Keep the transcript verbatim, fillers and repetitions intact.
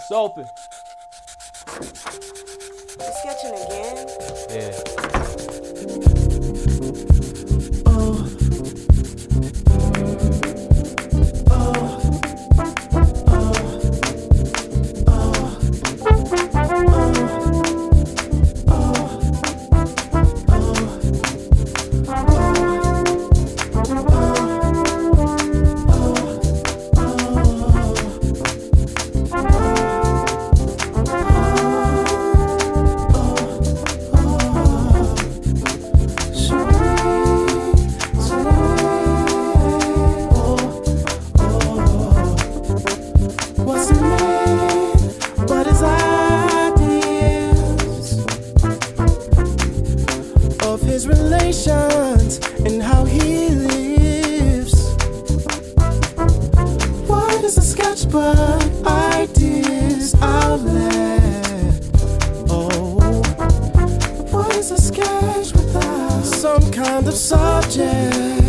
It's open. You sketching again? Yeah. Oh. Oh. His relations and how he lives. What is a sketch but ideas outlet? Oh, what is a sketch without some kind of subject?